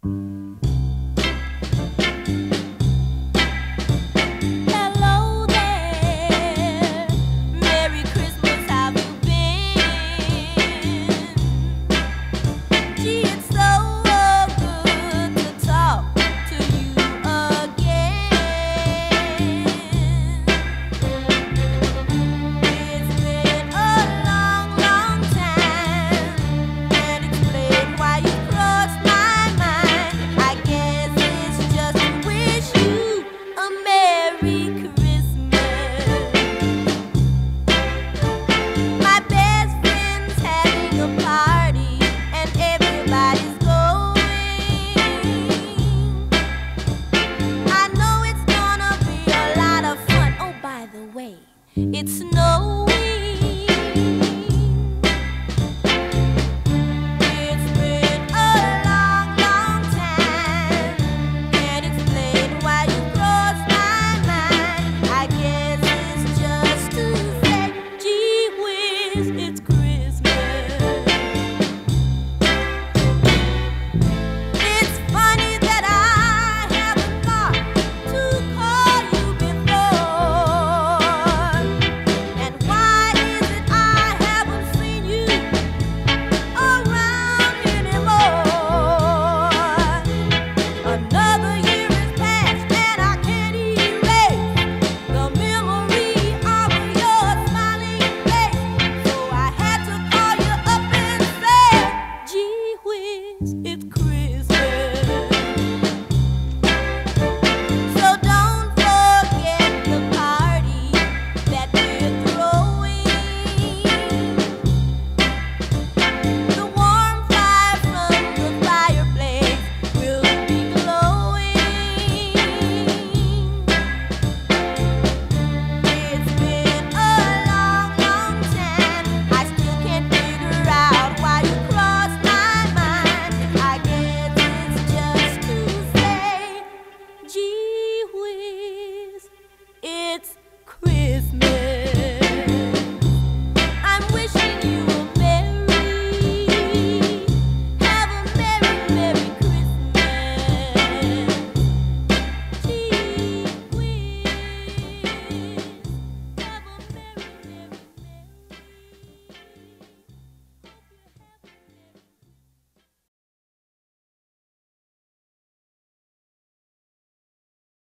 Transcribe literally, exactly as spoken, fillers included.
Hello there, Merry Christmas, how you been? Gee, it's so good to talk to you again. It's been a long, long time. Can't explain why you crossed my mind. I guess it's just to wish you a Merry Christmas. My best friend's having a party and everybody's going. I know it's gonna be a lot of fun. Oh, by the way, it's snowing. It's been a long, long time. Can't explain why you crossed my mind. I guess it's just to say, gee whiz, it's Christmas.